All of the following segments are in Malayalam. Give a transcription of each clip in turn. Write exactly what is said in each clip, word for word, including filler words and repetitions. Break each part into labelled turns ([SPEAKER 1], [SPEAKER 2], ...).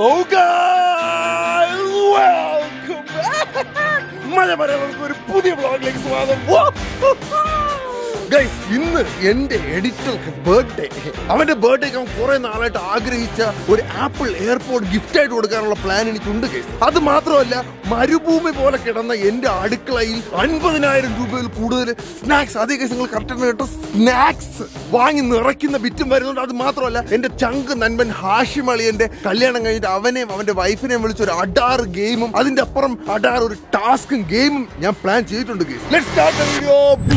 [SPEAKER 1] Hello guys, welcome back. മലയാളത്തിലേക്ക് ഒരു പുതിയ വ്ലോഗിലേക്ക് സ്വാഗതം. ഗൈസ്, ഇന്ന് എന്റെ എഡിറ്റർക്ക് ബർത്ത്ഡേ. അവന്റെ ബർത്ത്ഡേക്ക് അവൻ കുറെ നാളായിട്ട് ആഗ്രഹിച്ച ഒരു ആപ്പിൾ എയർപോർട്ട് ഗിഫ്റ്റ് ആയിട്ട് കൊടുക്കാനുള്ള പ്ലാൻ എനിക്കുണ്ട് ഗൈസ്. അത് മാത്രമല്ല, മരുഭൂമി പോലെ കിടന്ന എന്റെ അടുക്കളയിൽ അൻപതിനായിരം രൂപയിൽ കൂടുതൽ സ്നാക്സ്, അതേ ഗൈസ് നിങ്ങൾ കറക്റ്റ് കേട്ടോ, സ്നാക്സ് വാങ്ങി നിറയ്ക്കുന്ന ബിറ്റും വരുന്നുണ്ട്. അത് മാത്രമല്ല, എന്റെ ചങ്ക് നൻപൻ ഹാഷിം അളിയന്റെ കല്യാണം കഴിഞ്ഞിട്ട് അവനെയും അവന്റെ വൈഫിനെയും വിളിച്ച ഒരു അഡാർ ഗെയിമും അതിന്റെ അപ്പുറം അഡാർ ഒരു ടാസ്കും ഗെയിമും ഞാൻ പ്ലാൻ ചെയ്തിട്ടുണ്ട് guys. Let's start the video.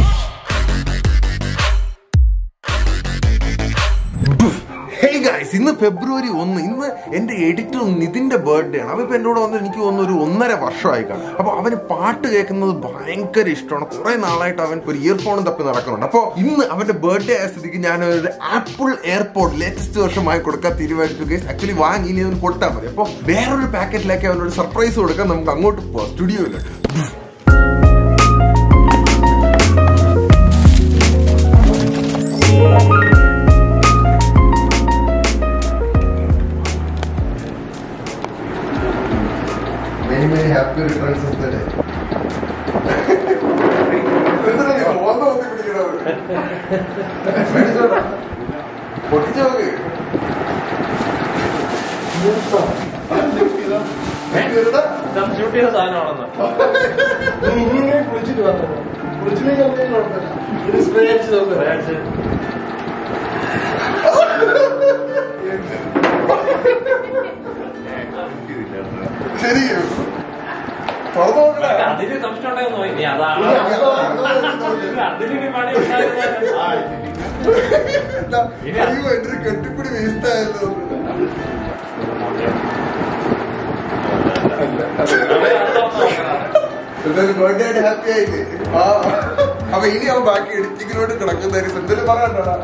[SPEAKER 1] Hey guys, ഇന്ന് ഫെബ്രുവരി ഒന്ന്. ഇന്ന് എന്റെ എഡിറ്റർ നിതിന്റെ ബർത്ത്ഡേ ആണ്. അവൻ ഇപ്പൊ എന്നോട് വന്ന് എനിക്ക് തോന്നുന്നു ഒരു ഒന്നര വർഷമായി കാണും. അപ്പൊ അവന് പാട്ട് കേൾക്കുന്നത് ഭയങ്കര ഇഷ്ടമാണ്. കുറെ നാളായിട്ട് അവൻ ഒരു ഇയർഫോണും തപ്പി നടക്കുന്നുണ്ട്. അപ്പൊ ഇന്ന് അവന്റെ ബർത്ത്ഡേ ആയ സ്ഥിതിക്ക് ഞാൻ ഒരു ആപ്പിൾ എയർപോർട്ട് ലേറ്റസ്റ്റ് വർഷമായി കൊടുക്കാൻ തീരുമാനിച്ചു ഗൈസ്. ആക്ച്വലി വാങ്ങി ഇനി അവന് കൊടുത്താൽ മതി. അപ്പൊ വേറൊരു പാക്കറ്റിലേക്ക് അവനൊരു സർപ്രൈസ് കൊടുക്കാൻ നമുക്ക് അങ്ങോട്ട് പോവാം, സ്റ്റുഡിയോയിലോട്ട്. Many many happy returns of the day. ശരി, അതിന് സംശയം ഉണ്ടായിരുന്നു. കെട്ടിപ്പിടി വേസ്റ്റ് ആയല്ലോ. ബർത്ത്ഡേ ആയിട്ട് ഹാപ്പി ആയിട്ട്. അപ്പൊ ഇനി അവൻ ബാക്കി എഡിറ്റിങ്ങിലോട്ട് കിടക്കുന്നതായിരിക്കും. എന്തെങ്കിലും പറയാനുണ്ടോ?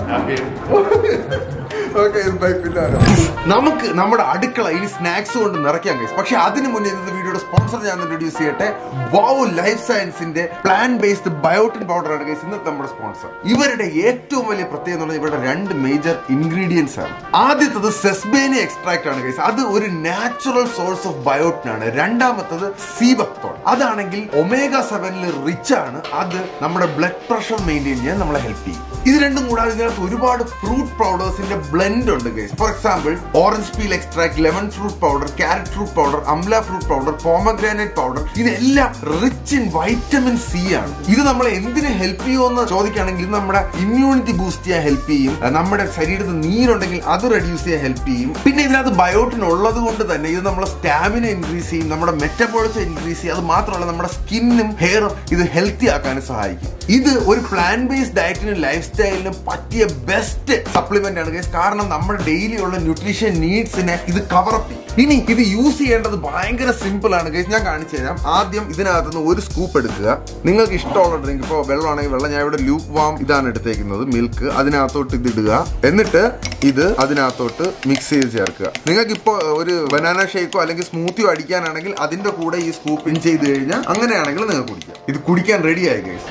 [SPEAKER 1] നമുക്ക് നമ്മുടെ അടുക്കള ഇനി സ്നാക്സ് കൊണ്ട് നിറയ്ക്കാൻ കഴിയും. പക്ഷെ അതിന് മുന്നേ ഇന്നത്തെ വീഡിയോയുടെ സ്പോൺസർ ഞാൻ ഇൻട്രൊഡ്യൂസ് ചെയ്യട്ടെ. വൗ ലൈഫ് സയൻസിന്റെ പ്ലാന്റ് ബേസ്ഡ് ബയോട്ടിൻ പൗഡർ ആണ് ഗൈസ് ഇന്നത്തെ നമ്മുടെ സ്പോൺസർ. ഇവരുടെ ഏറ്റവും വലിയ പ്രത്യേകത എന്ന് പറഞ്ഞാൽ ഇവരുടെ രണ്ട് മേജർ ഇൻഗ്രീഡിയൻസ് ആണ്. ആദ്യത്തത് സെസ്ബേനി എക്സ്ട്രാക്ട് ആണ് ഗൈസ്. അത് ഒരു നാച്ചുറൽ സോഴ്സ് ഓഫ് ബയോട്ടിൻ ആണ്. രണ്ടാമത്തത് സീബക്തോൺ, അതാണെങ്കിൽ ഒമേഗ സെവനിൽ റിച്ച് ആണ്. അത് നമ്മുടെ ബ്ലഡ് പ്രഷർ മെയിൻറ്റെയിൻ ചെയ്യാൻ നമ്മളെ ഹെൽപ്പ് ചെയ്യും. ഇത് രണ്ടും കൂടാതെ ഇതിനകത്ത് ഒരുപാട് ഫ്രൂട്ട് പൗഡേഴ്സിന്റെ ബ്ലെൻഡ് ഉണ്ട് guys. For example orange peel extract, lemon fruit powder, carrot fruit powder, amla fruit powder, pomegranate powder, ഇതെല്ലാം റിച്ച് ഇൻ വൈറ്റമിൻ സി ആണ്. ഇത് നമ്മളെ എന്തിന് ഹെൽപ്പ് ചെയ്യുമെന്ന് ചോദിക്കുകയാണെങ്കിൽ ഇത് നമ്മുടെ ഇമ്മ്യൂണിറ്റി ബൂസ്റ്റ് ചെയ്യാൻ ഹെൽപ്പ് ചെയ്യും. നമ്മുടെ ശരീരത്തിൽ നീരുണ്ടെങ്കിൽ അത് റെഡ്യൂസ് ചെയ്യാൻ ഹെൽപ്പ് ചെയ്യും. പിന്നെ ഇതിനകത്ത് ബയോട്ടിൻ ഉള്ളത് കൊണ്ട് തന്നെ ഇത് നമ്മളെ സ്റ്റാമിന ഇൻക്രീസ് ചെയ്യും, നമ്മുടെ മെറ്റബോളിസം ഇൻക്രീസ് ചെയ്യും. അത് മാത്രമല്ല നമ്മുടെ സ്കിന്നും ഹെയറും ഇത് ഹെൽത്തി ആക്കാനും സഹായിക്കും. ഇത് ഒരു പ്ലാന്റ് ബേസ്ഡ് ഡയറ്റിനും ലൈഫ് സ്റ്റൈലിനും പറ്റിയ ബെസ്റ്റ് സപ്ലിമെന്റ് ആണ് ഗൈസ്. കാരണം നമ്മുടെ ഡെയിലി ഉള്ള ന്യൂട്രീഷൻ നീഡ്സിനെ ഇത് കവറപ്പ് ചെയ്യും. ഇനി ഇത് യൂസ് ചെയ്യേണ്ടത് ഭയങ്കര സിമ്പിൾ ആണ് ഗൈസ്. ഞാൻ കാണിച്ചു തരാം. ആദ്യം ഇതിനകത്തുനിന്ന് ഒരു സ്കൂപ്പ് എടുക്കുക. നിങ്ങൾക്ക് ഇഷ്ടമുള്ള ഡ്രിങ്ക്, ഇപ്പോൾ വെള്ളമാണെങ്കിൽ വെള്ളം, ഞാൻ ഇവിടെ ലൂക്ക് വാം ഇതാണ് എടുത്തേക്കുന്നത്, മിൽക്ക്. അതിനകത്തോട്ട് ഇത് ഇടുക. എന്നിട്ട് ഇത് അതിനകത്തോട്ട് മിക്സ് ചെയ്ത് ചേർക്കുക. നിങ്ങൾക്ക് ഇപ്പോൾ ഒരു ബനാന ഷേക്കോ അല്ലെങ്കിൽ സ്മൂത്തിയോ അടിക്കാനാണെങ്കിൽ അതിന്റെ കൂടെ ഈ സ്കൂപ്പ് ഇൻ ചെയ്ത് കഴിഞ്ഞാൽ അങ്ങനെയാണെങ്കിൽ നിങ്ങൾക്ക് കുടിക്കാം. ഇത് കുടിക്കാൻ റെഡിയായി ഗൈസ്.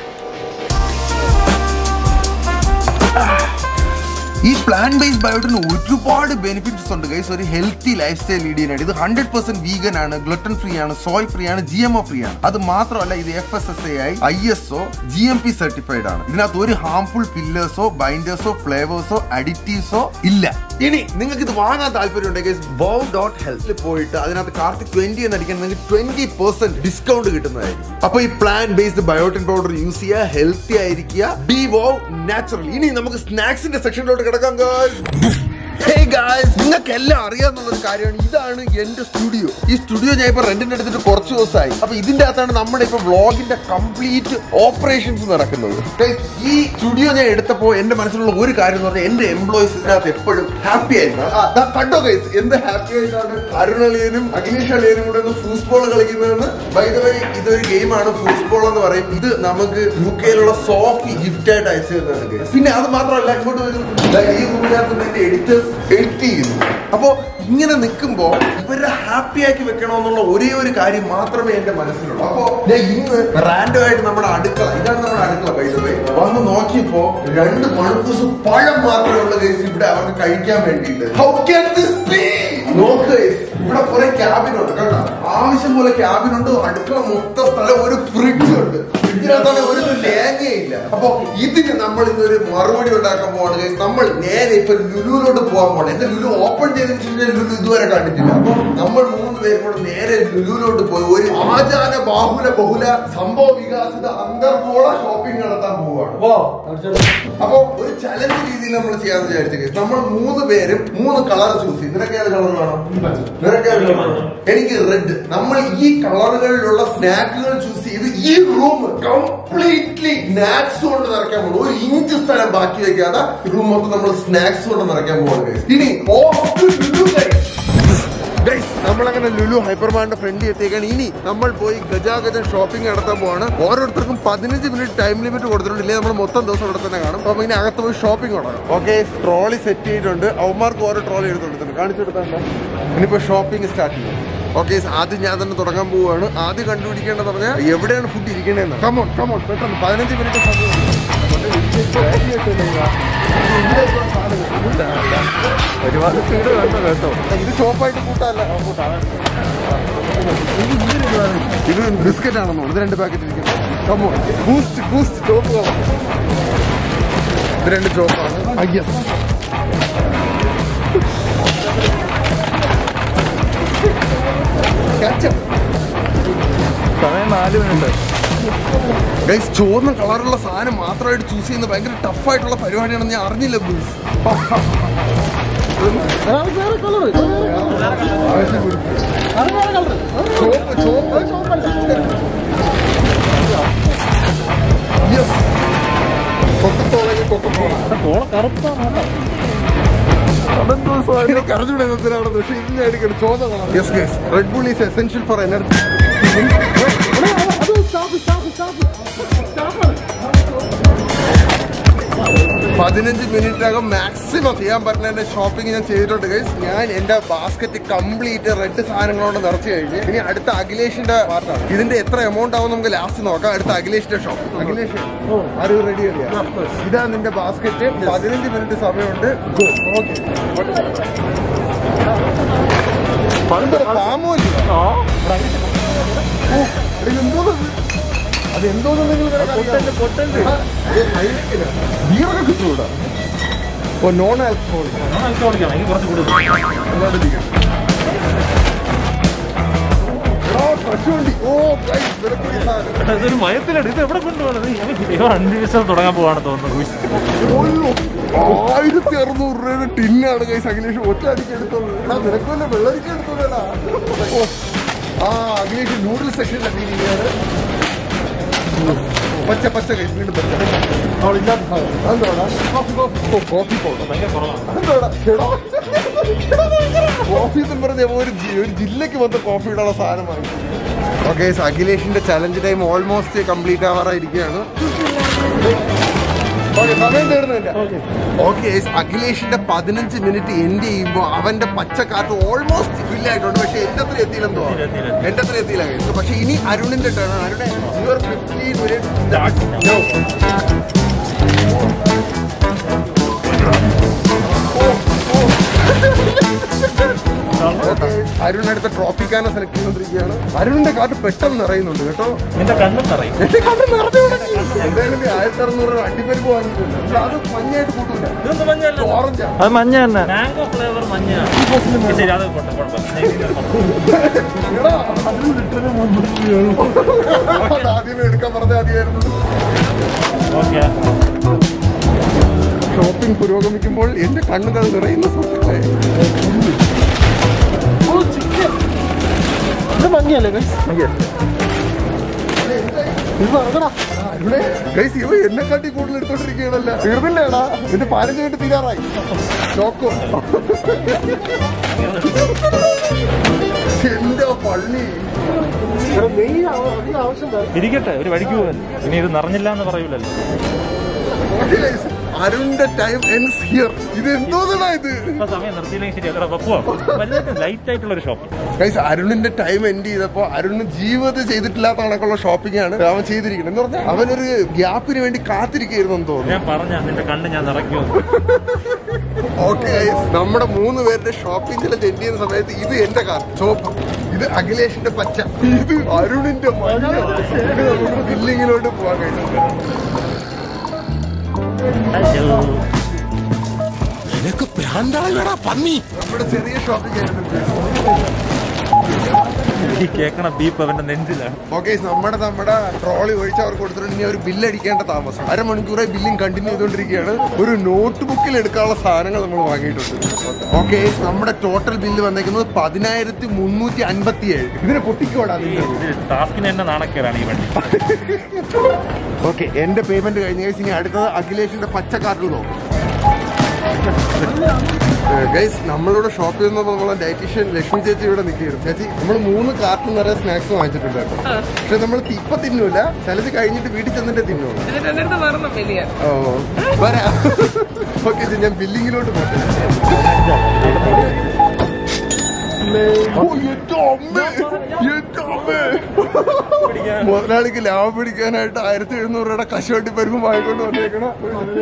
[SPEAKER 1] ഈ പ്ലാന്റ് ബേസ്ഡ് ബയോട്ടിന് ഒരുപാട് ബെനിഫിറ്റ്സ് ഉണ്ട് ഗൈസ്. ഒരു ഹെൽത്തി ലൈഫ് സ്റ്റൈൽ ലീഡ് ചെയ്യാനായിട്ട് ഇത് ഹൺഡ്രഡ് പെർസെന്റ് വീഗൻ ആണ്, ഗ്ലൂട്ടൻ ഫ്രീ ആണ്, സോയ് ഫ്രീ ആണ്, ജി എം ഒ ഫ്രീ ആണ്. അത് മാത്രമല്ല ഇത് F S S A I, I S O, G M P certified ആണ്. ഇതിനകത്ത് ഒരു ഹാംഫുൾ ഫില്ലേഴ്സോ ബൈൻഡേഴ്സോ ഫ്ലേവേഴ്സോ അഡിറ്റീവ്സോ ഇല്ല. ഇനി നിങ്ങൾക്ക് ഇത് വാങ്ങാൻ താല്പര്യം ഉണ്ടെങ്കിൽ വൗ ഡോട്ട് ഹെൽത്തിൽ പോയിട്ട് അതിനകത്ത് കാർത്തിക് ട്വന്റി എന്ന് അടിക്കാൻ നിങ്ങൾക്ക് ട്വന്റി പെർസെന്റ് ഡിസ്കൗണ്ട് കിട്ടുന്നതായിരിക്കും. അപ്പൊ ഈ plant based biotin powder use ചെയ്യുക, ഹെൽത്തി ആയിരിക്കുക, ബി വൗ നാച്ചുറൽ. ഇനി നമുക്ക് സ്നാക്സിന്റെ സെക്ഷനിലോട്ട് കിടക്കാം ഗൈസ്. Hey guys, നിങ്ങൾക്ക് എല്ലാം അറിയാവുന്ന ഒരു കാര്യമാണ്. ഇതാണ് എന്റെ സ്റ്റുഡിയോ. ഈ സ്റ്റുഡിയോ ഞാൻ ഇപ്പൊ റെന്റിന് എടുത്തിട്ട് കുറച്ച് ദിവസമായി. അപ്പൊ ഇതിന്റെ അകത്താണ് നമ്മുടെ ഇപ്പൊ വ്ളോഗിന്റെ കംപ്ലീറ്റ് ഓപ്പറേഷൻസ് നടക്കുന്നത്. ഈ സ്റ്റുഡിയോ ഞാൻ എടുത്തപ്പോ എന്റെ മനസ്സിലുള്ള ഒരു കാര്യം എന്ന് പറഞ്ഞാൽ എന്റെ എംപ്ലോയീസ് ഇതിനകത്ത് എപ്പോഴും ഹാപ്പി ആയിരിക്കും. കണ്ടോ ഗൈസ്, എന്ത് ഹാപ്പി ആയിട്ടാണ് അരുണളിയനും അഖിലേഷ് അളിയനും കൂടെ ഒന്ന് ഫൂസ്ബോൾ കളിക്കുന്നതെന്ന്. ബൈ ദ വേ ഇതൊരു ഗെയിമാണ്, ഫൂസ്ബോൾ എന്ന് പറയും. ഇത് നമുക്ക് യു കെയിലുള്ള സോഫി ഗിഫ്റ്റ് ആയിട്ട് അയച്ചു തരുന്നതാണ്. പിന്നെ അത് മാത്രമല്ല, ഇങ്ങോട്ട് വരും ഈ റൂമിനകത്ത് എന്റെ എഡിറ്റേഴ്സ് എഡിറ്റ് ചെയ്യുന്നു. അപ്പോ ഇങ്ങനെ നിൽക്കുമ്പോ ഇവരെ ഹാപ്പി ആക്കി വെക്കണമെന്നുള്ള ഒരേ ഒരു കാര്യം മാത്രമേ എന്റെ മനസ്സിലുള്ളൂ. അപ്പോ ഞാൻ ഇന്ന് റാൻഡം ആയിട്ട് നമ്മുടെ അടുക്കള, ഇതാണ് നമ്മുടെ അടുക്കള ബൈ ദ വേ, വന്ന് നോക്കിയപ്പോ രണ്ട് മണക്കൂസ് പഴം മാത്രമേ ഉള്ള കേസ് ഇവിടെ അവർക്ക് കഴിക്കാൻ വേണ്ടിയിട്ട്. How can this be? നോക്ക്, ഇവിടെ ക്യാബിനുണ്ട് കേട്ടോ. ആവശ്യം പോലെ ക്യാബിനുണ്ട്. അടുക്കള മൊത്തം സ്ഥലം. ഒരു ഫ്രിഡ്ജ് ഉണ്ട്. ഫ്രിഡ്ജിനകത്താണ് ഒരു തേങ്ങയില്ല. അപ്പൊ ഇതിന് നമ്മൾ ഇന്നൊരു മറുപടി ഉണ്ടാക്കാൻ പോവാണ്. നമ്മൾ നേരെ ഇപ്പൊ ലുലുവിലോട്ട് പോകാൻ പോകണം. എന്റെ ലുലു ഓപ്പൺ ചെയ്തതിനു ശേഷം ലുലു ഇതുവരെ കണ്ടിട്ടില്ല. അപ്പൊ നമ്മൾ മൂന്ന് പേരും കൂടെ നേരെ ലുലുവിലോട്ട് പോയി ഒരു ആചാര ബാഹുല ബഹുല സംഭവ വികാസിത അന്തർഗോള ഷോപ്പിംഗ് നടത്താൻ പോവാണ്. അപ്പൊ ഒരു ചലഞ്ച് രീതിയിൽ നമ്മൾ ചെയ്യാന്ന് വിചാരിച്ചു. നമ്മൾ മൂന്ന് പേരും മൂന്ന് കളർ ചൂസ് ചെയ്യും. നിനക്ക് ഏത് കളർ വേണം? നിനക്ക് ഏത് കളർ വേണം? എനിക്ക് റെഡ്. നമ്മൾ ഈ കളറുകളിലുള്ള സ്നാക്കുകൾ ചൂസ് ചെയ്ത് ഈ റൂം കംപ്ലീറ്റ്ലി സ്നാക്സ് കൊണ്ട് നിറയ്ക്കാൻ പോകും. ഒരു ഇഞ്ച് സ്ഥലം ബാക്കി വെക്കാതെ റൂം മൊത്തം നമ്മൾ സ്നാക്സ് കൊണ്ട് നിറയ്ക്കാൻ പോകുന്നത്. ഇനി നമ്മളങ്ങനെ ലുലു ഹൈപ്പർമാർട്ടിന്റെ ഫ്രണ്ട് എത്തിയേക്കാണ്. ഇനി നമ്മൾ പോയി ഗജാഗജൻ ഷോപ്പിംഗ് നടത്താൻ പോവാണ്. ഓരോരുത്തർക്കും പതിനഞ്ച് മിനിറ്റ് ടൈം ലിമിറ്റ് കൊടുത്തിട്ടുണ്ട്. ഇല്ലെങ്കിൽ നമ്മൾ മൊത്തം ദിവസം ഇവിടെ തന്നെ കാണും. അപ്പൊ ഇനി അകത്ത് പോയി ഷോപ്പിംഗ് തുടങ്ങാം. ഓക്കെ, ട്രോളി സെറ്റ് ചെയ്തിട്ടുണ്ട്. അവന്മാർക്ക് ഓരോ ട്രോളി എടുത്ത് കൊടുത്തിട്ടുണ്ട്. കാണിച്ചു കൊടുത്താൽ ഇനിയിപ്പോ ഷോപ്പിംഗ് സ്റ്റാർട്ട് ചെയ്യും. ഓക്കെ, ആദ്യം ഞാൻ തന്നെ തുടങ്ങാൻ പോവുകയാണ്. ആദ്യം കണ്ടുപിടിക്കേണ്ടത് പറഞ്ഞാൽ എവിടെയാണ് ഫുഡ് ഇരിക്കണേന്ന്. കമോൺ കമോൺ പെട്ടെന്ന് പതിനഞ്ച് മിനിറ്റ് സമയം. ഒരുപാട് സ്പീഡ് വേണ്ട കേട്ടോ. ഇത് ഷോപ്പായിട്ട് കൂട്ടാല്ല. ഇത് ബിസ്ക്കറ്റ് ആണെന്നോ? ഇത് രണ്ട് പാക്കറ്റ് ഇരിക്കുന്നു. കമോൺ, ബൂസ്റ്റ് ബൂസ്റ്റ് ചോപ്പ്. ഇത് രണ്ട് ചോപ്പാണ്. യെസ്, സമയം നാല് മിനിറ്റ്. ഗൈസ്, ചുവന്ന കളറുള്ള സാധനം മാത്രമായിട്ട് ചൂസ് ചെയ്യുന്ന ഭയങ്കര ടഫായിട്ടുള്ള പരിപാടിയാണെന്ന് ഞാൻ അറിഞ്ഞില്ല. ബൂസ് ചോപ്പ് ചോപ്പ് യെസ്, കൊക്കത്തോളെങ്കിൽ കൊക്കത്തോള കറുപ്പാണ്. കറഞ്ഞൂടെ പക്ഷേ ഇതിനായിരിക്കും ചോന്ന colour. Yes guys, Red Bull is essential for energy. പതിനഞ്ച് മിനിറ്റിനകം മാക്സിമം ചെയ്യാൻ പറ്റുന്ന ഷോപ്പിംഗ് ഞാൻ ചെയ്തിട്ടുണ്ട് ഗൈസ്. ഞാൻ എന്റെ ബാസ്ക്കറ്റ് കംപ്ലീറ്റ് റെഡ് സാധനങ്ങളോട് നിറച്ചു കഴിഞ്ഞ് ഇനി അടുത്ത അഖിലേഷിന്റെ പാർട്ടാണ്. ഇതിന്റെ എത്ര എമൗണ്ട് ആവും നമുക്ക് ലാസ്റ്റ് നോക്കാം. അടുത്ത അഖിലേഷിന്റെ ഷോപ്പ്. അഖിലേഷ്, ആര് റെഡി അറിയാം? ഇതാ നിന്റെ ബാസ്ക്കറ്റ്. പതിനഞ്ച് മിനിറ്റ് സമയമുണ്ട്. അതെന്തോന്ന് നിങ്ങൾ ബീറൊക്കെ കിട്ടൂടാ. ഓ, നോൺ ആൽക്കഹോളിക്.
[SPEAKER 2] ഇതൊരു മയത്തിലാണ്. ഇത് എവിടെ കൊണ്ടുപോകണത്? അഞ്ച് ദിവസം തുടങ്ങാൻ പോവാണ് തോന്നുന്നു.
[SPEAKER 1] ആയിരത്തി അറുന്നൂറ് രൂപയുടെ ടിന്നാണ് കൈസ് അഖിലേഷ് ഒറ്റ അടിക്ക് എടുത്തോളൂ. നിനക്കല്ലേ വെള്ളരിക്ക എടുത്തോളാ. ആ, അഖിലേഷ് നൂഡിൽസ് സെക്ഷനിലൊക്കെ ഇരിക്കുകയാണ്. പച്ച പച്ച കൈസ്, വീണ്ടും പച്ച. കോഫി പൗഡർ കോഫി എന്ന് പറഞ്ഞ ഒരു ജില്ലക്ക് വന്ന കോഫിയുടെ സാധനമാണ്. ഓക്കെ, അഖിലേഷിന്റെ ചലഞ്ച് ടൈം ഓൾമോസ്റ്റ് കംപ്ലീറ്റ് ആവാറായിരിക്കുകയാണ്. സമയം തീർന്നില്ല. ഓക്കെ, അഖിലേഷിന്റെ പതിനഞ്ച് മിനിറ്റ് എൻഡ് ചെയ്യുമ്പോൾ അവന്റെ പച്ചക്കാറ്റ് ഓൾമോസ്റ്റ് ഫിൽ ആയിട്ടുണ്ട്. പക്ഷെ എന്റെ അത്ര എത്തിയില്ലെന്തോ, എന്റെ അത്ര എത്തിയില്ല. പക്ഷെ ഇനി അരുണിന്റെ ടേൺ. അരുണെ യുവർ ഫിഫ്റ്റീൻ മിനിറ്റ് സ്റ്റാർട്ട്. അരുൺ അടുത്ത ട്രോഫിക്കാനെ സെലക്ട് ചെയ്തോണ്ടിരിക്കുകയാണ്. അരുണിന്റെ കാർഡ് പെട്ടെന്ന് നിറയുന്നുണ്ട് കേട്ടോ.
[SPEAKER 2] എന്റെ കണ്ണും നിറയും.
[SPEAKER 1] എന്റെ കണ്ണ് നിറഞ്ഞു. എന്തായാലും ആയിരത്തി അറുന്നൂറ് അടിപ്പരിപ്പ് വാങ്ങിയിട്ടുണ്ട്. അത് മഞ്ഞയായിട്ട് കൂട്ടില്ല. ഓറഞ്ച്,
[SPEAKER 2] അത് മഞ്ഞ തന്നെ. മാംഗോ ഫ്ലേവർ മഞ്ഞയാണ്.
[SPEAKER 1] ആദ്യമേ എടുക്കാൻ പറഞ്ഞ ആദ്യമായിരുന്നു. ഷോപ്പിംഗ് പുരോഗമിക്കുമ്പോൾ എന്റെ കണ്ണുകൾ നിറയുന്ന സുഹൃത്തുക്കളെ.
[SPEAKER 2] ഇത് മഞ്ഞയല്ലേ ഗൈസ്?
[SPEAKER 1] ഇവ എന്നെ കാട്ടി കൂടുതൽ എടുത്തോണ്ടിരിക്കുകയാണല്ലോ. തീർന്നില്ലേടാ? എന്റെ പതിനഞ്ച് മിനിറ്റ് തീരാറായി. ചോക്കോ എന്റെ പള്ളി
[SPEAKER 2] ഇരിക്കട്ടെ, ഒരു വഴിക്ക് പോകാൻ. ഇനി ഇത് നിറഞ്ഞില്ല എന്ന് പറയൂലല്ലോ.
[SPEAKER 1] അരുണിന്റെ ടൈം എൻഡ്സ് ഹിയർ. ഇത് എന്തോന്നാ ഇത്?
[SPEAKER 2] സമയം നിർത്തിയില്ലെങ്കിൽ ശരിയല്ല. ലൈറ്റ് ആയിട്ടുള്ള ഒരു ഷോപ്പിംഗ്.
[SPEAKER 1] ഗൈസ്, അരുണിന്റെ ടൈം എൻഡ് ചെയ്തപ്പോ അരുണിന് ജീവിതത്തിൽ ചെയ്തിട്ടില്ലാത്ത കണക്കുള്ള ഷോപ്പിംഗ് ആണ് അവൻ ചെയ്തിരിക്കുന്നത്. എന്ന് പറഞ്ഞാൽ അവനൊരു ഗ്യാപ്പിന് വേണ്ടി കാത്തിരിക്കുന്നു തോന്നുന്നു.
[SPEAKER 2] ഞാൻ പറഞ്ഞ നിന്റെ കണ്ണ് ഞാൻ നിറയ്ക്കും.
[SPEAKER 1] ഓക്കെ ഗൈസ്, നമ്മുടെ മൂന്ന് പേരുടെ ഷോപ്പിംഗ് ചില എൻഡ് ചെയ്യുന്ന സമയത്ത് ഇത് എന്റെ കാർ ചോപ്പ്. ഇത് അഖിലേഷിന്റെ പച്ച, ഇത് അരുണിന്റെ മഞ്ഞ. നമുക്ക് ബില്ലിങ്ങിലോട്ട് പോവാൻ കഴിയുന്നുണ്ട്.
[SPEAKER 3] നിനക്ക് പ്രാന്താളാ പന്നി.
[SPEAKER 1] നമ്മുടെ ചെറിയ ഷോപ്പിംഗ് ആയിരുന്നു.
[SPEAKER 2] ഈ കേക്കണ ബീപ്പ് അവന്റെ നെഞ്ചിലാണ്.
[SPEAKER 1] ഓക്കെ, നമ്മുടെ നമ്മുടെ ട്രോളി ഒഴിച്ച് അവർക്ക് കൊടുത്തിട്ട് ഇനി ഒരു ബില്ല് അടിക്കേണ്ട താമസം. അരമണിക്കൂറായി ബില്ലിംഗ് കണ്ടിന്യൂ ചെയ്തുകൊണ്ടിരിക്കുകയാണ്. ഒരു നോട്ട് ബുക്കിൽ എടുക്കാനുള്ള സാധനങ്ങൾ നമ്മൾ വാങ്ങിയിട്ടുണ്ട്. ഓക്കെ, നമ്മുടെ ടോട്ടൽ ബില്ല് വന്നേക്കുന്നത് പതിനായിരത്തി മുന്നൂറ്റി അൻപത്തി ഏഴ്. ഇതിനെ പൊട്ടിക്കോടാ.
[SPEAKER 2] ടാസ്കിന് തന്നെ നാണക്കേടാണ് ഈ വണ്ടി.
[SPEAKER 1] ഓക്കെ, എന്റെ പേയ്മെന്റ് കഴിഞ്ഞ കേസ് ഇനി അടുത്തത് അഖിലേഷിന്റെ പച്ച കാർഡ് നോക്കും. ഗൈസ്, നമ്മളിവിടെ ഷോപ്പ് ചെയ്യുന്നപ്പോൾ നമ്മളെ ഡയറ്റീഷ്യൻ ലക്ഷ്മി ചേച്ചി ഇവിടെ നിൽക്കുകയായിരുന്നു. ചേച്ചി, നമ്മൾ മൂന്ന് കാർട്ടൺ നിറയെ സ്നാക്സ് വാങ്ങിച്ചിട്ടുണ്ടായിരുന്നു. പക്ഷെ നമ്മൾ ഇപ്പൊ തിന്നൂല, ചിലത് കഴിഞ്ഞിട്ട് വീട്ടിൽ ചെന്നിട്ട് തിന്നൂല. ഓ, വരാം. ഓക്കെ, ഞാൻ ബില്ലിങ്ങിലോട്ട് പോട്ടെ. മുതലാളിക്ക് ലാഭം പിടിക്കാനായിട്ട് ആയിരത്തി എഴുന്നൂറ് രൂപയുടെ കശുവണ്ടി പരിപ്പ് വാങ്ങിക്കൊണ്ട് വന്നേക്കണം.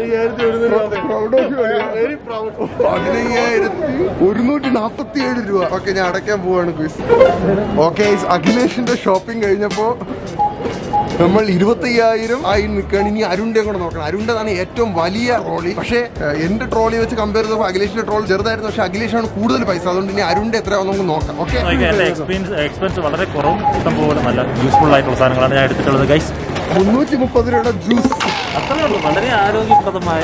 [SPEAKER 1] പതിനയ്യായിരത്തി ഒരുന്നൂറ്റി നാപ്പത്തി ഏഴ് രൂപ. ഓക്കെ, ഞാൻ അടയ്ക്കാൻ പോവാണ് ക്വിസ്. ഓക്കെ, അഖിലേഷിന്റെ ഷോപ്പിംഗ് കഴിഞ്ഞപ്പോ നമ്മൾ ഇരുപത്തയ്യായിരം ആയി നിൽക്കുകയാണ്. ഇനി അരുണിന്റെ കൂടെ നോക്കണം. അരുണിന്റെതാണ് ഏറ്റവും വലിയ ട്രോളി. പക്ഷേ എന്റെ ട്രോളി വെച്ച് കമ്പയർ ചെയ്തപ്പോൾ അഖിലേഷിന്റെ ട്രോളി ചെറുതായിരുന്നു. പക്ഷെ അഖിലേഷാണ് കൂടുതൽ പൈസ. അതുകൊണ്ട് ഇനി അരുണിന്റെ എത്രയാവും നമുക്ക് നോക്കാം. ഓക്കെ,
[SPEAKER 2] എക്സ്പെൻസ് എക്സ്പെൻസ് വളരെ കുറവും ഇഷ്ടം പോലെ നല്ല യൂസ്ഫുൾ ആയിട്ടുള്ള സാധനങ്ങളാണ് ഞാൻ എടുത്തിട്ടുള്ളത് ഗൈസ്.
[SPEAKER 1] മുന്നൂറ്റി മുപ്പത് രൂപയുടെ ജ്യൂസ്.
[SPEAKER 2] അത്രേ ഉള്ളൂ, വളരെ ആരോഗ്യപ്രദമായ.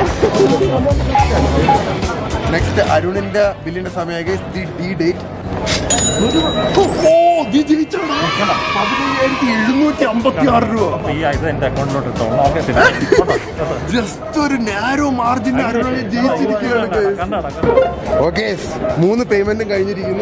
[SPEAKER 1] നെക്സ്റ്റ് അരുണിന്റെ ബില്ലിന്റെ സമയം ഗൈസ്. ദി ഡി ഡേറ്റ് പതിനയ്യായിരത്തി എഴുന്നൂറ്റി അമ്പത്തി ആറ് രൂപ.
[SPEAKER 2] ഈ ഇത് എന്റെ അക്കൗണ്ടിലോട്ട് ഇട്ടോ.
[SPEAKER 1] ജസ്റ്റ് ഒരു നാരോ മാർജിൻ അരുണിനെ ജയിച്ചിരിക്കുകയാണ്. ഓക്കെ, മൂന്ന് പേയ്മെന്റും കഴിഞ്ഞിരിക്കുന്നു.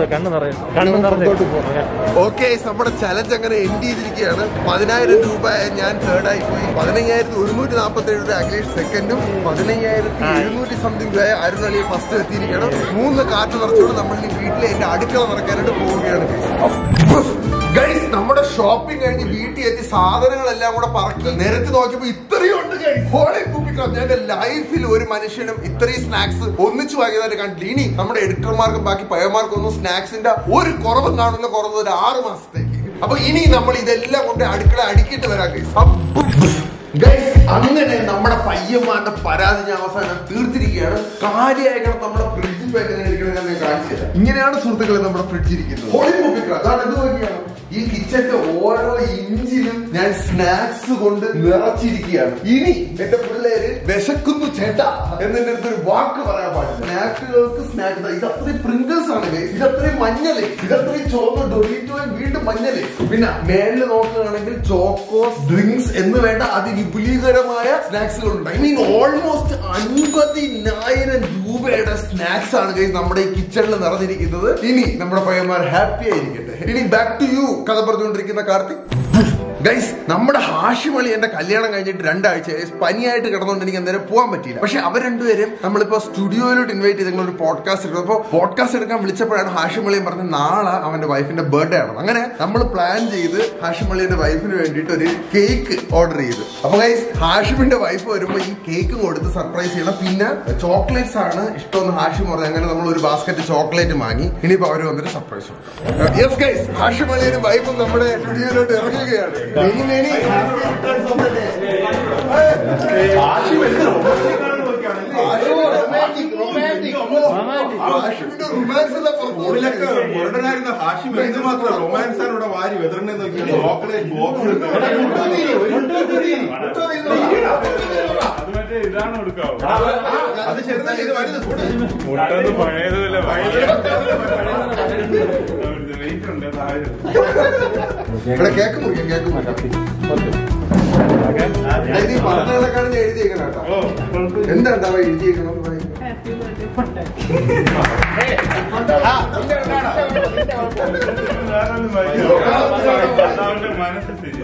[SPEAKER 1] ഓക്കെ, നമ്മുടെ ചലഞ്ച് അങ്ങനെ എൻഡ് ചെയ്തിരിക്കുകയാണ്. പതിനായിരം രൂപ ഞാൻ തേർഡായി പോയി. പതിനയ്യായിരത്തി ഒരുന്നൂറ്റി നാപ്പത്തി ഏഴ് രൂപ അഖിലേഷ് സെക്കൻഡും പതിനയ്യായിരത്തി എഴുന്നൂറ്റി സംതിങ് രൂപ അരുണളി ഫസ്റ്റ് എത്തിയിരിക്കുകയാണ്. മൂന്ന് കാറ്റ് നിറച്ചുകൊണ്ട് നമ്മൾ ഈ വീട്ടിലെ എന്റെ അടുക്കള നിറയ്ക്കാനായിട്ട് പോവുകയാണ്. ഗൈസ്, നമ്മുടെ ഷോപ്പിംഗ് കഴിഞ്ഞ് വീട്ടിൽ എത്തി സാധനങ്ങളെല്ലാം കൂടെ പറക്കി നിരത്തി നോക്കിയപ്പോ ഇത്രയും ഉണ്ട്. ഞാൻ എന്റെ ലൈഫിൽ ഒരു മനുഷ്യനും ഇത്രയും സ്നാക്സ് ഒന്നിച്ചു വാങ്ങിയതായിട്ട് കണ്ടില്ല. ഇനി നമ്മുടെ എഡിറ്റർമാർക്കും ബാക്കി പയ്യന്മാർക്കും ഒന്നും സ്നാക്സിന്റെ ഒരു കുറവും കാണില്ല. കുറവ് ഒരു ആറ് മാസത്തേക്ക്. അപ്പൊ ഇനി നമ്മൾ ഇതെല്ലാം കൊണ്ട് അടുക്കള അടുക്കിയിട്ട് വരാം ഗൈസ്. ഗൈസ്, അങ്ങനെ നമ്മുടെ പയ്യന്മാരുടെ പരാതി ഞാൻ അവസാനം തീർത്തിരിക്കുകയാണ്. കാര്യമായിട്ട് നമ്മുടെ ഫ്രിഡ്ജിൽ എങ്ങനെ ഞാൻ കാണിച്ചു തരാം. ഇങ്ങനെയാണ് സുഹൃത്തുക്കളെ നമ്മുടെ ഫ്രിഡ്ജ് ഇരിക്കുന്നത്. അതാണ് ഇത് നോക്കിയാണ്. ഈ കിച്ചന്റെ ഓരോ ഇഞ്ചിലും ഞാൻ സ്നാക്സ് കൊണ്ട് നിറച്ചിരിക്കുകയാണ്. ഇനി എന്റെ പിള്ളേര് വിശക്കുന്നു ചേട്ടാ എന്നെ അടുത്തൊരു വാക്ക് പറയാൻ പാടില്ല. സ്നാക്കുകൾക്ക് സ്നാക്ക്. ഇത് അത്രയും പ്രിങ്കിൾസ് ആണ് ഗൈസ്. ഇതത്രയും മഞ്ഞള്, ഇതത്രയും ചോന്ന ഡൊറീറ്റോയും വീണ്ടും മഞ്ഞള്. പിന്നെ മേളില് നോക്കുകയാണെങ്കിൽ ചോക്കോസ്, ഡ്രിങ്ക്സ് എന്ന് വേണ്ട അതിവിപുലീകരമായ സ്നാക്സുകളുണ്ട്. ഐ മീൻ ഓൾമോസ്റ്റ് അൻപതിനായിരം രൂപയുടെ സ്നാക്സ് ആണ് ഗൈസ് നമ്മുടെ ഈ കിച്ചണിൽ നിറഞ്ഞിരിക്കുന്നത്. ഇനി നമ്മുടെ പയ്യന്മാർ ഹാപ്പി ആയിരിക്കട്ടെ. ഇനി ബാക്ക് ടു യു കഥ പറഞ്ഞുകൊണ്ടിരിക്കുന്ന കാർത്തിക്. ഗൈസ്, നമ്മുടെ ഹാഷിമളി എന്റെ കല്യാണം കഴിഞ്ഞിട്ട് രണ്ടാഴ്ച പനിയായിട്ട് കിടന്നുകൊണ്ട് എനിക്ക് അന്നേരം പോകാൻ പറ്റിയില്ല. പക്ഷെ അവർ രണ്ടുപേരും നമ്മളിപ്പോ സ്റ്റുഡിയോയിലോട്ട് ഇൻവൈറ്റ് ചെയ്ത് ഒരു പോഡ്കാസ്റ്റ് എടുക്കും. അപ്പോൾ പോഡ്കാസ്റ്റ് എടുക്കാൻ വിളിച്ചപ്പോഴാണ് ഹാഷിമളിയും പറഞ്ഞ് നാളെ അവന്റെ വൈഫിന്റെ ബർത്ത്ഡേ ആണ്. അങ്ങനെ നമ്മൾ പ്ലാൻ ചെയ്ത് ഹാഷിമളിയുടെ വൈഫിന് വേണ്ടിയിട്ട് ഒരു കേക്ക് ഓർഡർ ചെയ്തു. അപ്പൊ ഗൈസ്, ഹാഷിമിന്റെ വൈഫ് വരുമ്പോ ഈ കേക്കും കൊടുത്ത് സർപ്രൈസ് ചെയ്യണം. പിന്നെ ചോക്ലേറ്റ്സ് ആണ് ഇഷ്ടമെന്ന് ഹാഷിം പറഞ്ഞു. അങ്ങനെ നമ്മൾ ഒരു ബാസ്ക്കറ്റ് ചോക്ലേറ്റ് വാങ്ങി. ഇനിയിപ്പോ അവര് വന്നിട്ട് സർപ്രൈസ് കൊടുക്കും. യെസ് ഗൈസ്, ഹാഷിമളിയുടെ വൈഫും നമ്മുടെ സ്റ്റുഡിയോയിലോട്ട് ഇറങ്ങുകയാണ്. Many, many.
[SPEAKER 4] റൊമാൻസാണ് വാരി വെതറിനെ നോക്കി ചോക്ലേറ്റ് ബോക്സ് ഇതാണ് കൊടുക്കാവോ? അത് ചെറുതായി ഇത് വലുത് മുട്ടൊന്നും പഴയതല്ല. വെയിറ്റ് ഉണ്ട്.
[SPEAKER 1] ഇവിടെ കേക്ക് മുറിക്കാം. കേക്ക് മുറിക്കാം. പറഞ്ഞതൊക്കെയാണ് എഴുതിയേക്കണം കേട്ടോ. എന്താ എഴുതിയേക്കണം?
[SPEAKER 4] മനസ്സ് ശരി.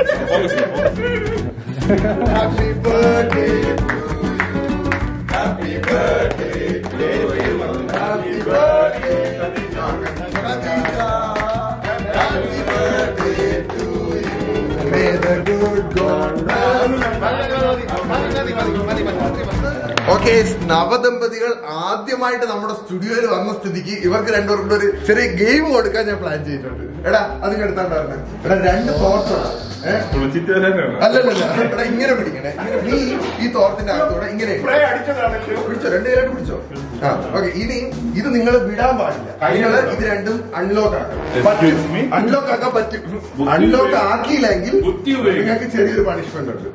[SPEAKER 1] Happy birthday to you. Happy birthday to you. Happy birthday Khadija. Happy birthday to you. May the good God. Okay നവദമ്പതികൾ ആദ്യമായിട്ട് നമ്മുടെ സ്റ്റുഡിയോയിൽ വന്ന സ്ഥിതിക്ക് ഇവർക്ക് രണ്ടുപേർക്കും ഒരു ചെറിയ ഗെയിം കൊടുക്കാൻ ഞാൻ പ്ലാൻ ചെയ്തിട്ടുണ്ട്. എടാ അതിന് എടുത്താണ്ടായിരുന്നു. എടാ രണ്ട് തോർത്താണ്. അല്ലല്ല എടാ ഇങ്ങനെ പിടിക്കണേ. നീ ഈ തോർത്തിന്റെ അകത്തൂടെ ഇങ്ങനെ പിടിച്ചോ, രണ്ട് കൈയായിട്ട് പിടിച്ചോ. ആ ഓക്കെ. ഇനി ഇത് നിങ്ങൾ വിടാൻ പാടില്ല. നിങ്ങള് ഇത് രണ്ടും അൺലോക്ക് ആക്കണം. അൺലോക്ക് ആക്കാൻ പറ്റും. അൺലോക്ക് ആക്കിയില്ലെങ്കിൽ നിങ്ങൾക്ക് ചെറിയൊരു പണിഷ്മെന്റ് ഉണ്ട്.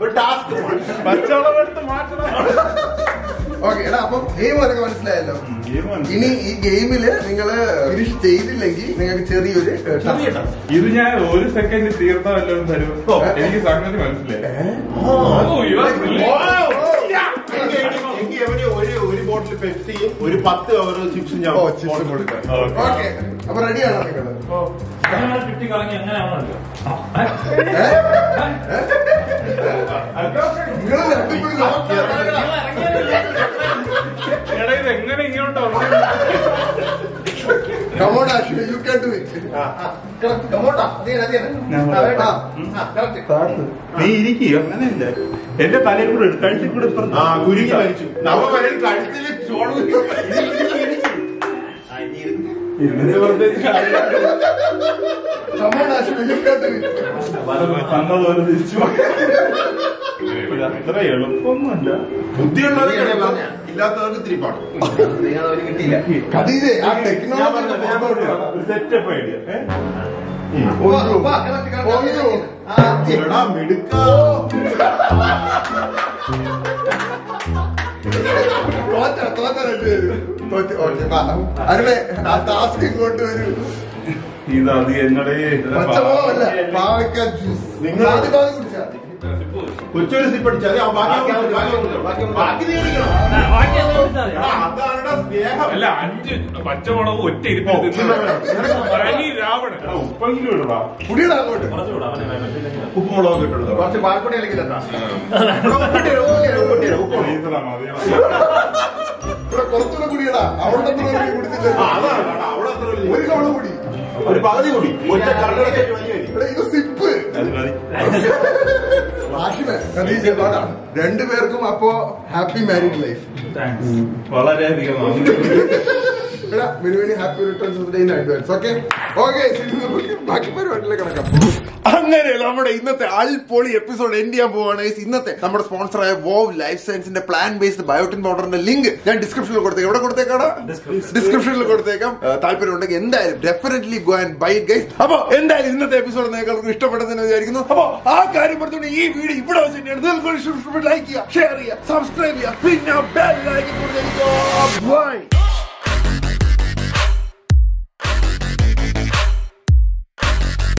[SPEAKER 1] ഓക്കെ എടാ അപ്പം ഗെയിം അതൊക്കെ മനസ്സിലായല്ലോ. ഇനി ഈ ഗെയിമില് നിങ്ങള് ഫിനിഷ് ചെയ്തില്ലെങ്കിൽ നിങ്ങൾക്ക് ചെറിയൊരു
[SPEAKER 4] ഇത് ഞാൻ ഒരു സെക്കൻഡ് തീർന്നല്ലോ തരും. എനിക്ക് സംഗതി മനസ്സിലായി. ഒരു ബോട്ടിൽ പെപ്സിയും ഒരു പത്ത് ഓരോ ചിപ്സും ഞാൻ ചിപ്സും കൊടുക്കാം.
[SPEAKER 1] ഓക്കെ അപ്പൊ റെഡിയാണോ നിങ്ങള്?
[SPEAKER 2] ചുറ്റി കറങ്ങി എങ്ങനെയാണല്ലോ
[SPEAKER 4] എങ്ങനെ ഇങ്ങോട്ടോ നീ ഇരിക്കുക. അങ്ങനെയല്ല എന്റെ തലയിൽ കൂടെ കഴുത്തിൽ കൂടെ കുരുങ്ങി മരിച്ചു. നമ്മ കഴുത്തിൽ ചോള അത്ര എളുപ്പമൊന്നുമല്ല. ബുദ്ധിയുള്ളവർ ഇല്ലാത്തവർക്ക് തിരിപ്പാണ്. Setup idea മിടുക്ക.
[SPEAKER 1] അരുണേ ആ ടാസ്ക് ഇങ്ങോട്ട് വരൂ.
[SPEAKER 4] ഇതത് എന്നടേ കൊച്ചൊരു സിപ്പ് അടിച്ചാൽ അല്ല അഞ്ച് പച്ചമുളക് ഒറ്റ ഇരിപ്പ് രാവണ ഉപ്പെങ്കിലും ഇടടാ. ഉപ്പുമുളക് ഇട്ടുള്ളത് കുറച്ച് പാൽപ്പൊടി അല്ലെങ്കിൽ
[SPEAKER 1] കുറച്ചുകൂടെ കുടിയടാ. അവിടെ കുടിച്ചില്ല. ഒരു കവള കുടി,
[SPEAKER 4] ഒരു പകുതി കൂടി.
[SPEAKER 1] ഇത് സിപ്പ്. രണ്ടുപേർക്കും അപ്പോ ഹാപ്പി മാരീഡ് ലൈഫ്.
[SPEAKER 4] വളരെയധികം
[SPEAKER 1] happy returns of the day in advance. Okay okay ബാക്കി പരിപാടിയിലേക്ക് കിടക്കാം. അങ്ങനെ നമ്മുടെ ഇന്നത്തെ അൽപൊളി എപ്പിസോഡ് എൻഡ് ചെയ്യാൻ പോവാണ്. ഇന്നത്തെ നമ്മുടെ സ്പോൺസറായ വോവ് ലൈഫ് സയൻസിന്റെ പ്ലാൻ ബേസ്ഡ് ബയോട്ടിൻ പൗഡറിന്റെ ലിങ്ക് ഞാൻ ഡിസ്ക്രിപ്ഷനിൽ കൊടുത്തേക്കാം. എവിടെ കൊടുത്തേക്കാടാ? ഡിസ്ക്രിപ്ഷനിൽ കൊടുത്തേക്കാം. താല്പര്യം ഉണ്ടെങ്കിൽ എന്തായാലും definitely go and buy it guys. അപ്പൊ എന്തായാലും ഇന്നത്തെ എപ്പിസോഡ് നിങ്ങൾക്ക് ഇഷ്ടപ്പെട്ടെന്ന് വിചാരിക്കുന്നു. അപ്പൊ ആ കാര്യം പറഞ്ഞുകൊണ്ട് ഈ വീഡിയോ ഇവിടെ വെച്ച് തന്നെയാണ്. നിങ്ങൾക്ക് ലൈക്ക് ചെയ്യുക, ഷെയർ ചെയ്യുക, സബ്സ്ക്രൈബ് ചെയ്യുക, പിന്നെ ബെൽ ഐക്കൺ കൊടുത്തേക്കുക. ബൈ.